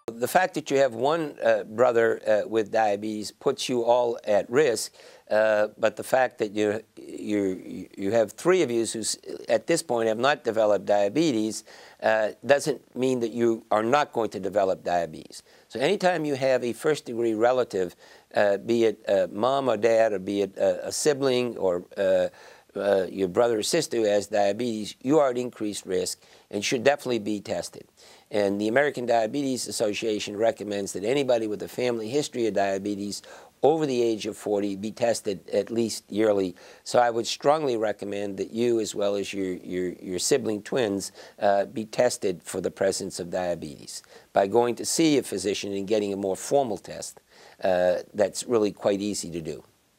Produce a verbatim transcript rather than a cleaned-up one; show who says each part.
Speaker 1: The fact that you have one uh, brother uh, with diabetes puts you all at risk, uh, but the fact that you you you have three of you who at this point have not developed diabetes uh, doesn't mean that you are not going to develop diabetes. So anytime you have a first-degree relative, uh, be it uh, mom or dad, or be it a, a sibling or uh, Uh, your brother or sister who has diabetes, you are at increased risk and should definitely be tested. And the American Diabetes Association recommends that anybody with a family history of diabetes over the age of forty be tested at least yearly. So I would strongly recommend that you, as well as your, your, your sibling twins, uh, be tested for the presence of diabetes by going to see a physician and getting a more formal test. Uh, that's really quite easy to do.